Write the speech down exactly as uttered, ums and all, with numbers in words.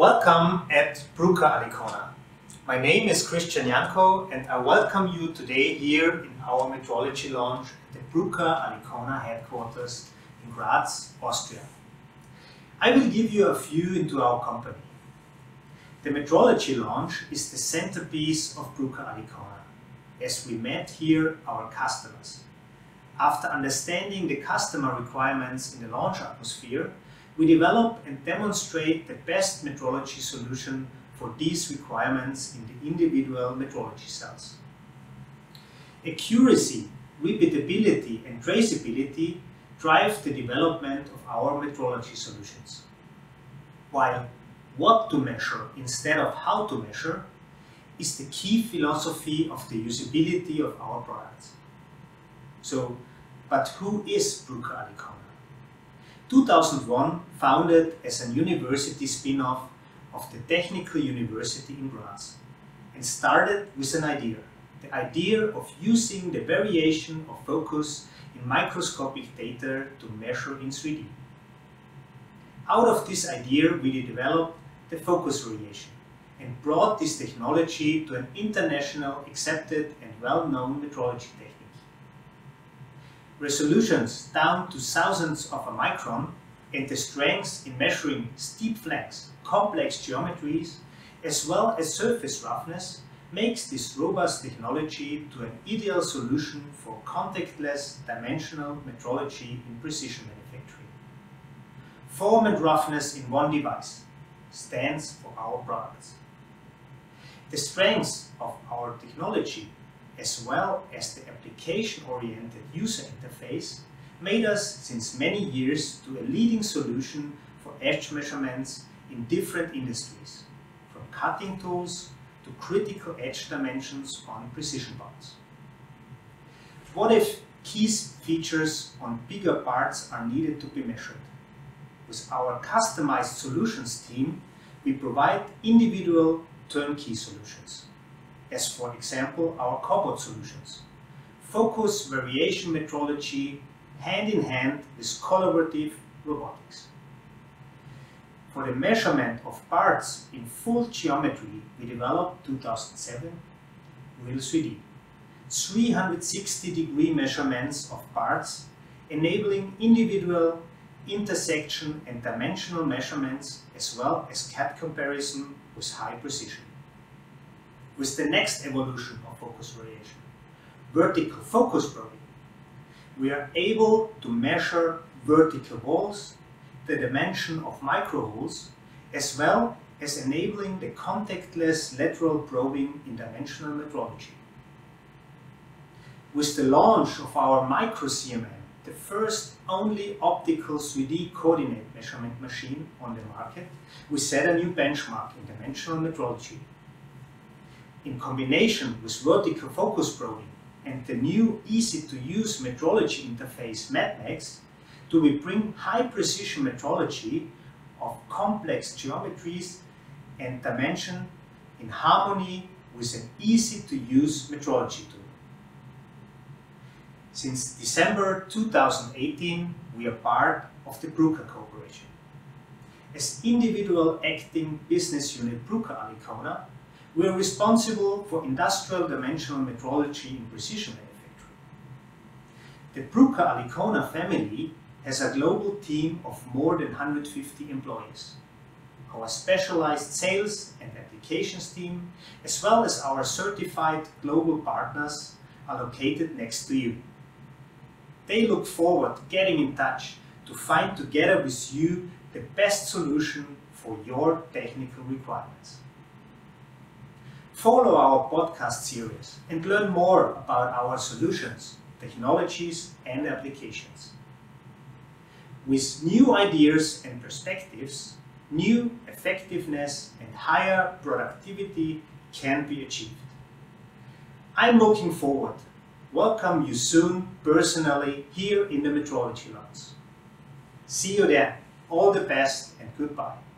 Welcome at Bruker Alicona. My name is Christian Janko and I welcome you today here in our metrology launch at the Bruker Alicona headquarters in Graz, Austria. I will give you a view into our company. The metrology launch is the centerpiece of Bruker Alicona, as we met here our customers. After understanding the customer requirements in the launch atmosphere, we develop and demonstrate the best metrology solution for these requirements in the individual metrology cells. Accuracy, repeatability and traceability drive the development of our metrology solutions. While what to measure instead of how to measure is the key philosophy of the usability of our products. So, but who is Bruker Alicona? two thousand one, founded as a university spin-off of the Technical University in Graz, and started with an idea, the idea of using the variation of focus in microscopic data to measure in three D. Out of this idea, we developed the focus variation and brought this technology to an international accepted and well-known metrology technique. Resolutions down to thousands of a micron and the strengths in measuring steep flanks, complex geometries, as well as surface roughness makes this robust technology to an ideal solution for contactless dimensional metrology in precision manufacturing. Form and roughness in one device stands for our products. The strengths of our technology as well as the application-oriented user interface made us since many years to a leading solution for edge measurements in different industries, from cutting tools to critical edge dimensions on precision parts. What if key features on bigger parts are needed to be measured? With our customized solutions team, we provide individual turnkey solutions, as for example our cobot solutions. Focus variation metrology hand in hand with collaborative robotics. For the measurement of parts in full geometry, we developed two thousand seven Real three D. three hundred sixty degree measurements of parts, enabling individual intersection and dimensional measurements as well as C A D comparison with high precision. With the next evolution of focus variation, vertical focus probing, we are able to measure vertical walls, the dimension of micro holes, as well as enabling the contactless lateral probing in dimensional metrology. With the launch of our Micro C M M, the first only optical three D coordinate measurement machine on the market, we set a new benchmark in dimensional metrology. In combination with vertical focus probing and the new easy-to-use metrology interface MatMax, do we bring high-precision metrology of complex geometries and dimension in harmony with an easy-to-use metrology tool. Since December two thousand eighteen, we are part of the Bruker Corporation. As individual acting business unit Bruker Alicona, we are responsible for industrial dimensional metrology in precision manufacturing. The Bruker Alicona family has a global team of more than one hundred fifty employees. Our specialized sales and applications team, as well as our certified global partners, are located next to you. They look forward to getting in touch to find together with you the best solution for your technical requirements. Follow our podcast series and learn more about our solutions, technologies and applications. With new ideas and perspectives, new effectiveness and higher productivity can be achieved. I'm looking forward to welcome you soon personally here in the metrology labs. See you then. All the best and goodbye.